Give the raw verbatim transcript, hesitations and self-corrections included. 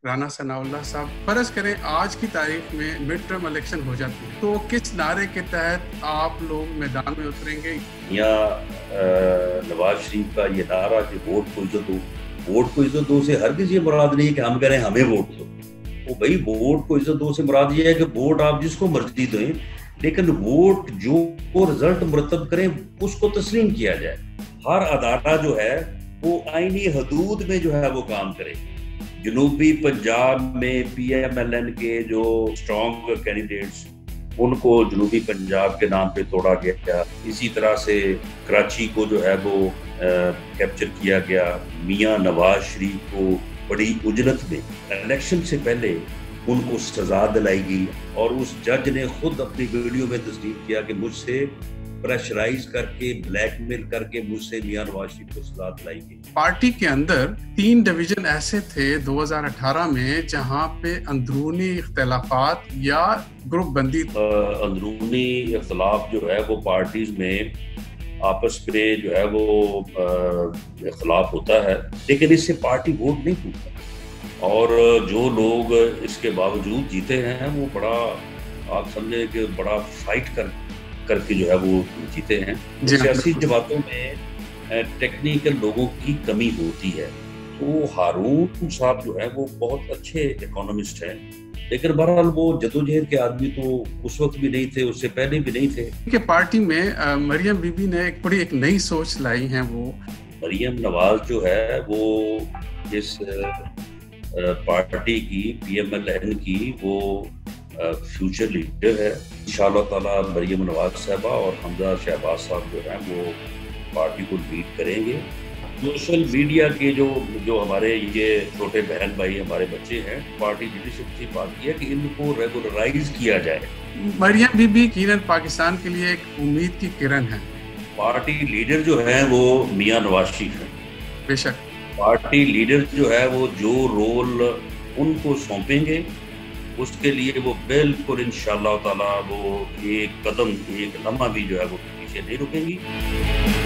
رانا ثناءاللہ صاحب، فرض کریں آج کی تاریخ میں مڈ ٹرم الیکشن ہو جاتی ہے تو کس نعرے کے تحت آپ لوگ میدان میں اتریں گے؟ یا نواز شریف کا یہ نعرہ کہ ووٹ کو عزت دو، ووٹ کو عزت دو سے ہرگز یہ مراد نہیں ہے کہ ہم کہیں ہمیں ووٹ دو. وہ بھائی ووٹ کو عزت دو سے مراد یہ ہے کہ ووٹ آپ جس کو مرضی دیں، لیکن ووٹ جو رزلٹ مرتب کریں اس کو تسلیم کیا جائے. ہر ادارہ جو ہے وہ آئینی حدود میں جو ہے وہ کام کرے. جنوبی پنجاب میں پی ایم ایل این کے جو اسٹرانگ کینڈیڈیٹس ان کو جنوبی پنجاب کے نام پہ توڑا گیا. اسی طرح سے کراچی کو جو ہے وہ کیپچر کیا گیا. میاں نواز شریف کو بڑی اجلت میں الیکشن سے پہلے ان کو سزا دلائی گئی اور اس جج نے خود اپنی ویڈیو میں تصدیق کیا کہ مجھ سے پریشرائز کر کے بلیک میل کر کے مجھ سے میاں نواز شریف کو سزا دلائی گئی. پارٹی کے اندر تین ڈویژن ایسے تھے دو ہزار اٹھارہ میں جہاں پہ اندرونی اختلافات یا گروپ بندی اندرونی اختلاف جو ہے وہ پارٹیز میں آپس میں جو ہے وہ اختلاف ہوتا ہے، لیکن اس سے پارٹی ووٹ نہیں ٹوٹتا. اور جو لوگ اس کے باوجود جیتے ہیں وہ بڑا آپ سمجھے کہ بڑا فائٹ کر کر کے جو ہے وہ جیتے ہیں. سیاسی جماعتوں میں ٹیکنیکل لوگوں کی کمی ہوتی ہے. تو ہارون صاحب جو ہے وہ بہت اچھے اکانومسٹ ہیں، لیکن بہرحال وہ جدوجہد کے آدمی تو اس وقت بھی نہیں تھے، اس سے پہلے بھی نہیں تھے. کہ پارٹی میں مریم بی بی نے ایک بڑی ایک نئی سوچ لائی ہیں. وہ مریم نواز جو ہے وہ اس پارٹی کی پی ایم ایل این کی وہ فیوچر لیڈر ہے. انشاءاللہ تعالیٰ مریم نواز صاحبہ اور حمزہ شہباز صاحب جو ہیں وہ پارٹی کو لیڈ کریں گے. سوشل میڈیا کے جو جو ہمارے یہ چھوٹے بہن بھائی ہمارے بچے ہیں، پارٹی لیڈرشپ سے بات کی ہے کہ ان کو ریگولرائز کیا جائے. مریم بی بی یقیناً پاکستان کے لیے ایک امید کی کرن ہے. پارٹی لیڈر جو ہیں وہ میاں نواز شریف ہیں. بے شک پارٹی لیڈر جو ہے وہ جو رول ان کو سونپیں گے اس کے لیے وہ بالکل انشاءاللہ تعالیٰ وہ ایک قدم ایک لمحہ بھی جو ہے وہ پیچھے نہیں رکیں گی.